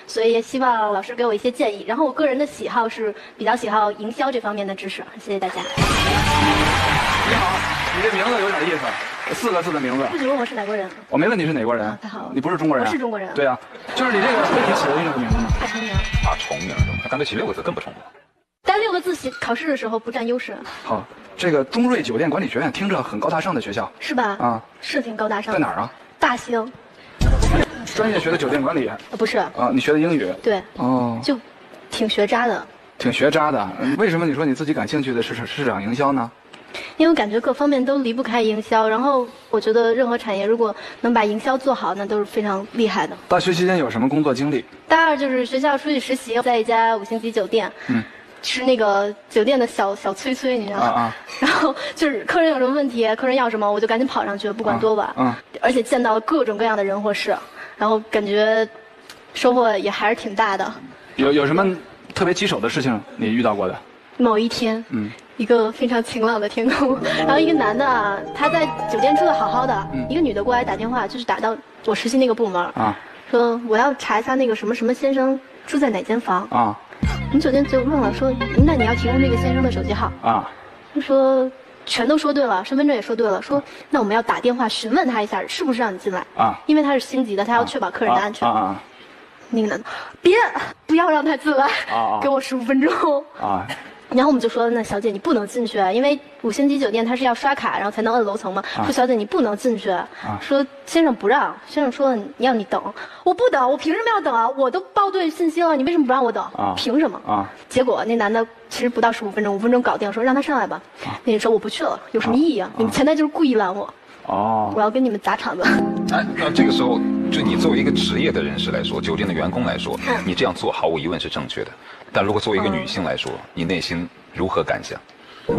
所以也希望老师给我一些建议。然后我个人的喜好是比较喜好营销这方面的知识，谢谢大家。 你好，你这名字有点意思，4个字的名字。 不许问我是哪国人。 我没问你是哪国人。 太好了。 你不是中国人。 我是中国人。 对啊，就是你这个为你起的这个名字吗？ 太重名。 啊，重名，干脆起6个字更不重了。 但6个字考试的时候不占优势。 好，这个中瑞酒店管理学院听着很高大上的学校。 是吧？ 啊， 是挺高大上的。 在哪儿啊？ 大兴。 专业学的酒店管理。 不是。 啊，你学的英语。 对。 哦。 就挺学渣的。 挺学渣的。为什么你说你自己感兴趣的是市场营销呢？ 因为我感觉各方面都离不开营销，然后我觉得任何产业如果能把营销做好，那都是非常厉害的。 大学期间有什么工作经历？ 大2就是学校出去实习，在一家5星级酒店，吃那个酒店的小催催，你知道吗？然后就是客人有什么问题，客人要什么，我就赶紧跑上去，不管多晚。而且见到了各种各样的人或事，然后感觉收获也还是挺大的。 有什么特别棘手的事情你遇到过的？ 某一天，一个非常晴朗的天空，然后一个男的他在酒店住的好好的，一个女的过来打电话，就是打到我实习那个部门说我要查一下那个什么什么先生住在哪间房我们酒店就问了，说那你要提供这个先生的手机号他说全都说对了，身份证也说对了，说那我们要打电话询问他一下是不是让你进来因为他是星级的，他要确保客人的安全那个男的不要让他进来给我15分钟然后我们就说，那小姐你不能进去，因为5星级酒店它是要刷卡然后才能摁楼层嘛。说小姐你不能进去，说先生不让，先生说你等，我不等，我凭什么要等啊？我都报对信息了，你为什么不让我等？凭什么？结果那男的其实不到15分钟，5分钟搞定，说让他上来吧。那人说我不去了，有什么意义啊？你们前台就是故意拦我。我要跟你们砸场子。 哎，那这个时候，就你作为一个职业的人士来说，酒店的员工来说，你这样做毫无疑问是正确的。但如果作为一个女性来说，你内心如何感想？你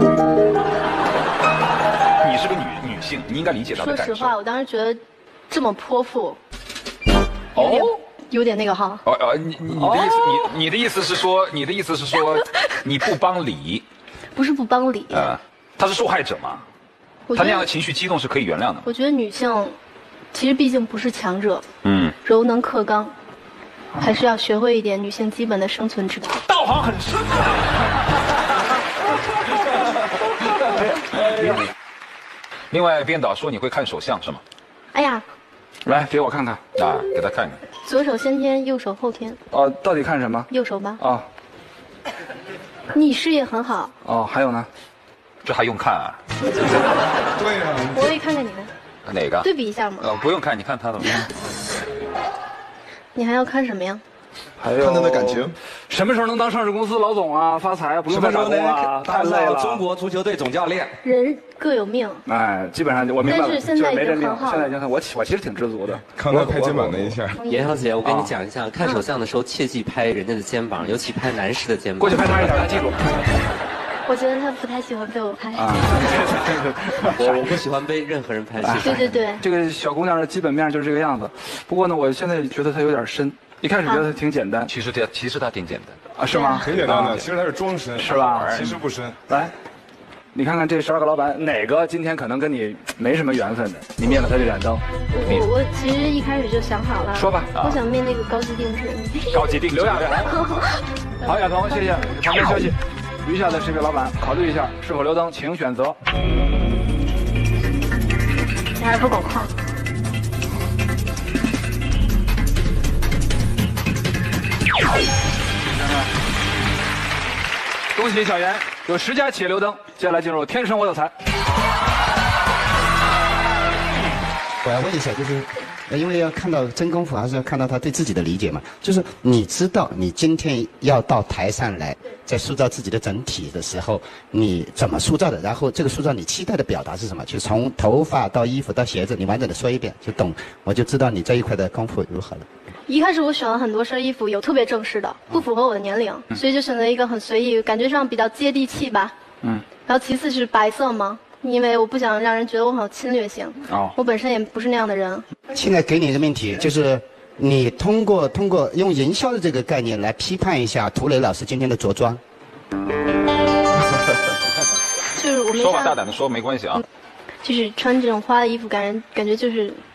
是个女性，你应该理解到的感受。 说实话，我当时觉得这么泼妇，有点那个哈。 你的意思是说，你不帮理？ 不是不帮理。 他是受害者吗？他那样的情绪激动是可以原谅的。 我觉得女性，其实毕竟不是强者，柔能克刚，还是要学会一点女性基本的生存之道。 道行很深。另外，编导说你会看手相是吗？ 哎呀， 来给我看看给他看看。 左手先天，右手后天。 到底看什么？ 右手吧。你事业很好。 还有呢？ 这还用看啊？ 对啊， 我也看看你的。 哪个？ 对比一下嘛。 不用看，你看他的。 你还要看什么呀？ 还有看他的感情。 什么时候能当上市公司老总啊？发财不用再打工了，太累了。 中国足球队总教练。 人各有命。 基本上我明白了， 但是现在已经很好。 现在已经我其实挺知足的。 看他拍肩膀那一下。 严小姐，我跟你讲一下，看手相的时候切记拍人家的肩膀，尤其拍男士的肩膀。 过去拍他一点，他记住。 我觉得他不太喜欢被我拍。 我不喜欢被任何人拍。 对。 这个小姑娘的基本面就是这个样子。不过呢，我现在觉得她有点深。一开始觉得她挺简单， 其实她挺简单是吗？ 挺简单的，其实她是装深， 是吧？ 其实不深。 来，你看看这12个老板，哪个今天可能跟你没什么缘分的？你灭了他这盏灯。 我其实一开始就想好了。 说吧。 我想灭那个高级定制。 高级定制。刘亚彤。好，亚彤，谢谢。旁边休息。余下的10位老板，考虑一下是否留灯，请选择。 你还说广告。 恭喜小严，有10家企业留灯。接下来进入天生我有才。 我要问一下，就是因为要看到真功夫，还是要看到他对自己的理解嘛？就是你知道你今天要到台上来，在塑造自己的整体的时候，你怎么塑造的？然后这个塑造你期待的表达是什么？就从头发到衣服到鞋子，你完整的说一遍就懂，我就知道你这一块的功夫如何了。 一开始我选了很多身衣服，有特别正式的，不符合我的年龄，所以就选择一个很随意，感觉上比较接地气吧。然后其次是白色嘛，因为我不想让人觉得我很有侵略性。我本身也不是那样的人。 现在给你一个命题，就是你通过用营销的这个概念来批判一下涂磊老师今天的着装。 就是我们说吧，大胆的说，没关系啊。 就是穿这种花的衣服，感觉就是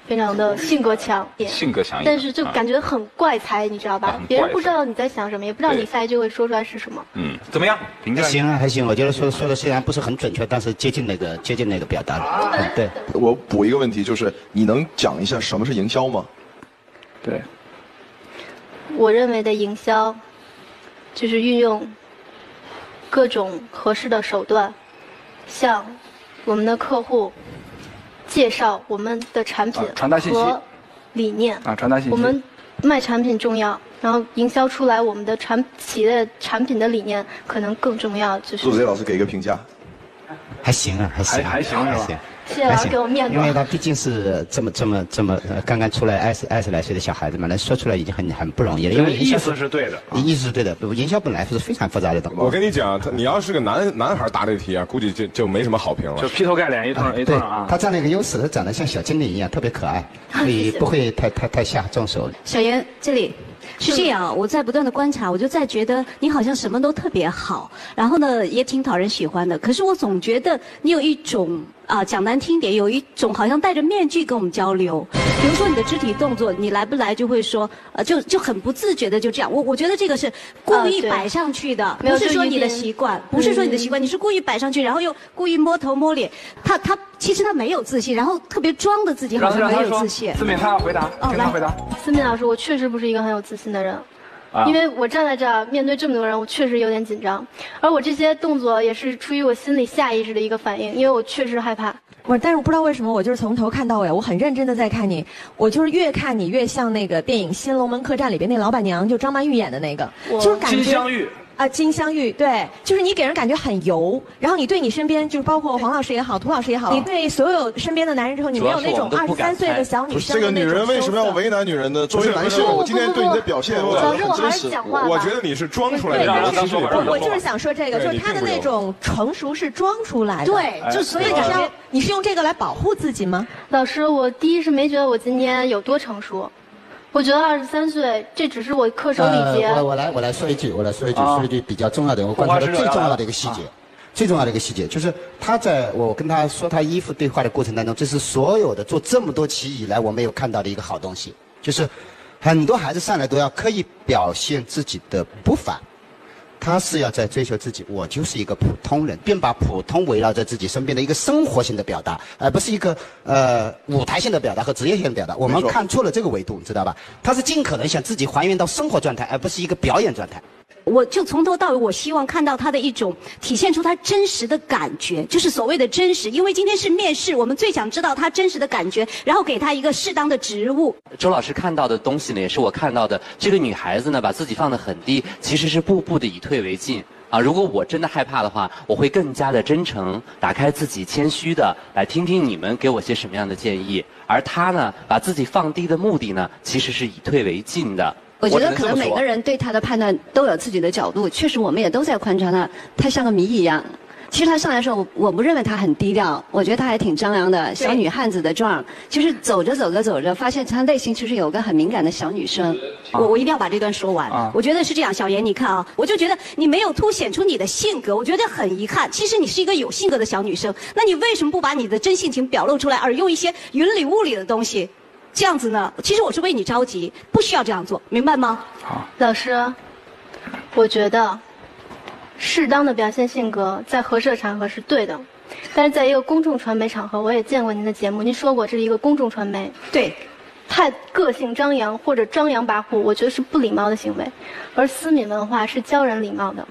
非常的性格强一点， 性格强一点， 但是就感觉很怪才，你知道吧？别人不知道你在想什么，也不知道你下一句会说出来是什么。 怎么样？评价？ 还行啊，还行。我觉得说的虽然不是很准确，但是接近那个表达了。对。 我补一个问题，就是你能讲一下什么是营销吗？ 对。 我认为的营销，就是运用各种合适的手段，向我们的客户介绍我们的产品传达信息和理念传达信息。 我们卖产品重要，然后营销出来我们的企业的产品的理念可能更重要。就是杜子杰老师给一个评价， 还行啊，还行， 还行是吧？ 谢谢老师给我面子。 因为他毕竟是这么刚刚出来20来岁的小孩子嘛，能说出来已经很不容易了。因为意思是对的， 意思是对的。营销本来是非常复杂的东西。 我跟你讲，你要是个男孩答这题啊，估计就没什么好评了。 就劈头盖脸一通啊。 他占了一个优势，他长得像小精灵一样，特别可爱，所以不会太下重手。 小妍，这里。是这样，我在不断的观察，我就在觉得你好像什么都特别好，然后呢也挺讨人喜欢的。可是我总觉得你有一种讲难听点，有一种好像戴着面具跟我们交流。比如说你的肢体动作，你来不来就会说，就很不自觉的就这样。我觉得这个是故意摆上去的，不是说你的习惯，不是说你的习惯，你是故意摆上去，然后又故意摸头摸脸。他其实他没有自信，然后特别装的自己好像没有自信。 思敏，他要回答，听他回答。 思敏老师，我确实不是一个很有自信的人。因为我站在这儿面对这么多人，我确实有点紧张，而我这些动作也是出于我心里下意识的一个反应，因为我确实害怕。 但是我不知道为什么，我就是从头看到尾，我很认真的在看你，我就是越看你越像那个电影《新龙门客栈》里边那老板娘，就张曼玉演的那个，就是感觉金镶玉。 金镶玉，对，就是你给人感觉很油，然后你对你身边就是包括黄老师也好，涂老师也好，你对所有身边的男人之后，你没有那种23岁的小女生。 这个女人为什么要为难女人呢？作为男性，我今天对你的表现， 老师我还是讲话吧。 我觉得你是装出来的。 我就是想说这个，就是他的那种成熟是装出来的。 对，就所以你是用这个来保护自己吗？ 老师，我第一是没觉得我今天有多成熟。我觉得23岁，这只是我恪守礼节。 我来说一句，说一句比较重要的，我观察到最重要的一个细节，最重要的一个细节就是我跟他说他衣服对话的过程当中，这是所有的做这么多期以来我没有看到的一个好东西，就是很多孩子上来都要刻意表现自己的不凡。他是要在追求自己，我就是一个普通人，并把普通围绕在自己身边的一个生活性的表达，而不是一个舞台性的表达和职业性的表达。我们看错了这个维度，知道吧？他是尽可能想自己还原到生活状态，而不是一个表演状态。 我就从头到尾，我希望看到他的一种体现出他真实的感觉，就是所谓的真实。因为今天是面试，我们最想知道他真实的感觉，然后给他一个适当的职务。 周老师看到的东西呢，也是我看到的。这个女孩子呢，把自己放得很低，其实是步步的以退为进。如果我真的害怕的话，我会更加的真诚，打开自己，谦虚的来听听你们给我些什么样的建议。而她呢，把自己放低的目的呢，其实是以退为进的。 我觉得可能每个人对他的判断都有自己的角度，确实我们也都在观察他，他像个谜一样。其实他上来的时候，我不认为他很低调，我觉得他还挺张扬的，小女汉子的状。就是走着，发现他内心其实有个很敏感的小女生。我一定要把这段说完。我觉得是这样，小妍，你看我就觉得你没有凸显出你的性格，我觉得很遗憾。其实你是一个有性格的小女生，那你为什么不把你的真性情表露出来，而用一些云里雾里的东西？这样子呢，其实我是为你着急，不需要这样做，明白吗？ 好，老师，我觉得适当的表现性格在合适的场合是对的，但是在一个公众传媒场合，我也见过您的节目，您说过这是一个公众传媒， 对， 太个性张扬或者张扬跋扈，我觉得是不礼貌的行为，而思敏文化是教人礼貌的。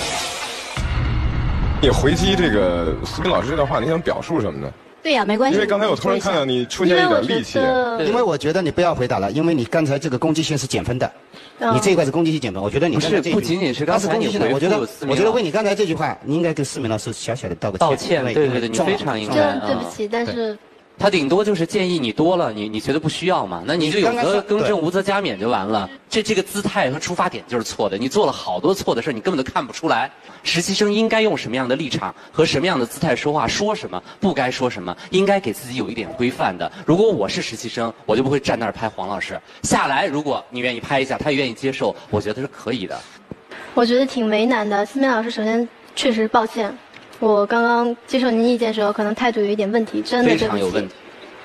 你回击这个思敏老师这段话，你想表述什么呢？ 对呀，没关系。 因为刚才我突然看到你出现一点戾气。 因为我觉得你不要回答了，因为你刚才这个攻击性是减分的，你这一块是攻击性减分。我觉得你刚才不仅仅是刚才你回复我觉得为你刚才这句话，你应该跟思敏老师小小的道歉。对，你非常应该。 对不起，但是。 他顶多就是建议你多了，你觉得不需要嘛？那你就有则更正，无则加勉就完了。这个姿态和出发点就是错的，你做了好多错的事，你根本都看不出来。实习生应该用什么样的立场和什么样的姿态说话，说什么不该说什么，应该给自己有一点规范的。如果我是实习生，我就不会站那儿拍黄老师。下来，如果你愿意拍一下，他也愿意接受，我觉得是可以的。 我觉得挺为难的，思敏老师，首先确实抱歉。我刚刚接受您意见的时候，可能态度有一点问题，真的对不起。 非常有问题。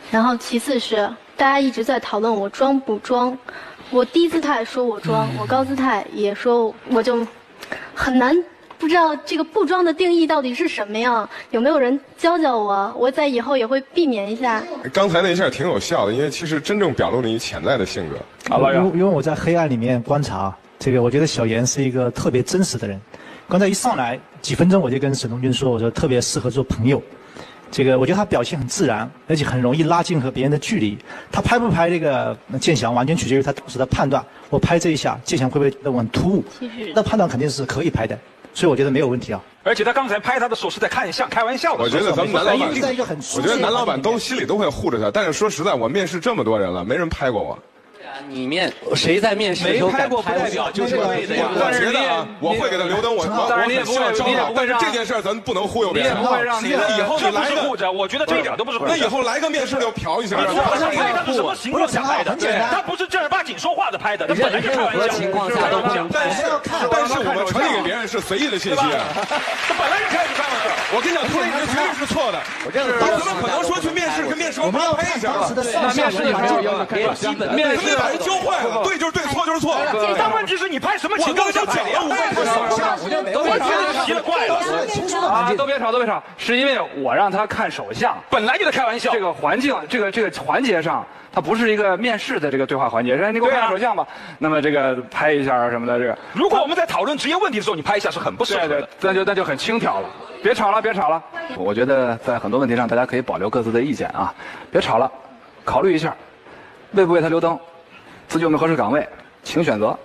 然后其次是大家一直在讨论我装不装，我低姿态说我装，我高姿态也说，我就很难不知道这个不装的定义到底是什么呀？有没有人教教我？我在以后也会避免一下。 刚才那一下挺有效的，因为其实真正表露了你潜在的性格。 因为我在黑暗里面观察这个，我觉得小严是一个特别真实的人。刚才一上来几分钟我就跟沈东军说，我说特别适合做朋友。这个我觉得他表现很自然，而且很容易拉近和别人的距离。他拍不拍这个建翔，完全取决于他当时的判断。我拍这一下，建翔会不会觉得我很突兀？那判断肯定是可以拍的，所以我觉得没有问题啊。 而且他刚才拍他的时候是在看相，开玩笑的。 我觉得咱们男老板，我觉得男老板都心里都会护着他。但是说实在，我面试这么多人了，没人拍过我。 你谁在面试的时候没拍过不代表就是对的呀。 我觉得啊，我会给他留灯，我你也不会招他。 但是这件事儿咱不能忽悠别人。 你也不会让你以后你来护着，我觉得这一点都不是。 那以后来个面试就瞟一下。 你拍他是什么情况下拍的？他不是正儿八经说话的拍的，他本来就开玩笑。 情况下都不能拍。 但是我们传递给别人是随意的信息啊。 他本来就开玩笑。 我跟你讲，推这绝对是错的。咱们可能说去面试跟面试官拍一下。 那面试也没有用， 基本面试把人教坏了。对就是对，错就是错。 但问题是你拍什么情况下拍的呀？都别吵，奇了怪了啊！都别吵，都别吵，是因为我让他看手相，本来就在开玩笑。这个环境，这个环节上，它不是一个面试的这个对话环节。你给我看手相吧。那么这个拍一下什么的，这个如果我们在讨论职业问题的时候，你拍一下是很不适合的。对，那就很轻佻了。别吵了，别吵了。我觉得在很多问题上，大家可以保留各自的意见啊。别吵了，考虑一下，为不为他留灯？自己有没有合适岗位，请选择。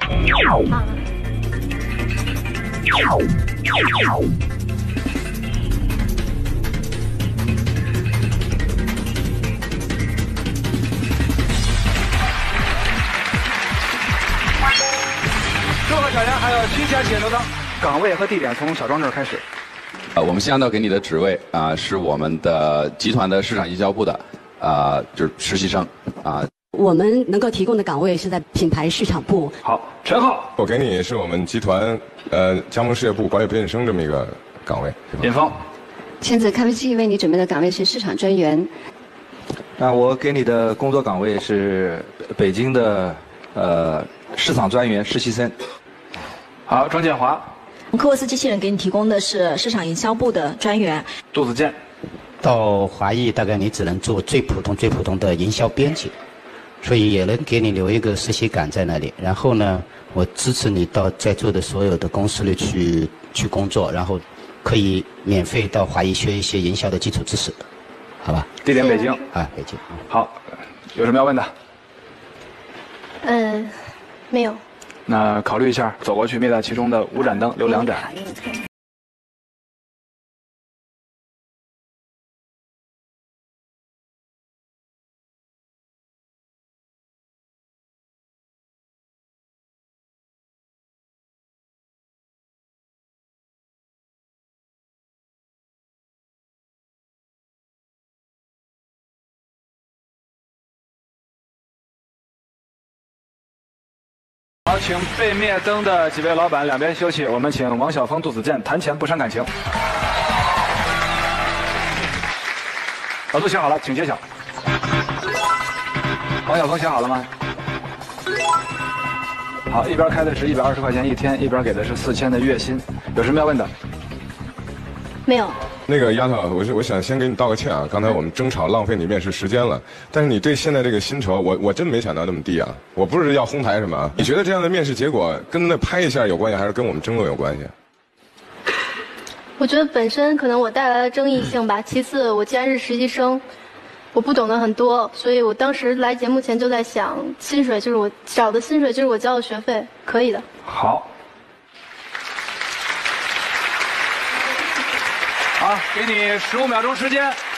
祝贺小杨还有7家企业留灯，岗位和地点从小庄这儿开始。 我们现在给你的职位是我们的集团的市场营销部的就是实习生我们能够提供的岗位是在品牌市场部。 好，陈浩， 我给你是我们集团加盟事业部管理培训生这么一个岗位。 尹峰， 千子咖啡机为你准备的岗位是市场专员。 我给你的工作岗位是北京的市场专员实习生。 好，张建华， 科沃斯机器人给你提供的是市场营销部的专员。 杜子健， 到华谊大概你只能做最普通的营销编辑。所以也能给你留一个实习岗在那里，然后呢，我支持你到在座的所有的公司里去工作，然后可以免费到华谊学一些营销的基础知识，好吧？ 地点北京北京。 好，有什么要问的？ 没有。 那考虑一下，走过去灭掉其中的5盏灯，留2盏。好，请被灭灯的几位老板两边休息。我们请王晓峰、杜子健谈钱不伤感情。老杜想好了，请揭晓。王晓峰想好了吗？好，一边开的是120块钱一天，一边给的是4000的月薪。有什么要问的？ 没有。 那个丫头，我想先给你道个歉啊！刚才我们争吵浪费你面试时间了。但是你对现在这个薪酬，我真没想到那么低啊！我不是要哄抬什么啊？你觉得这样的面试结果跟那拍一下有关系，还是跟我们争论有关系？ 我觉得本身可能我带来的争议性吧。其次，我既然是实习生，我不懂得很多，所以我当时来节目前就在想，薪水就是我找的薪水，就是我交的学费，可以的。 好。好，给你15秒钟时间。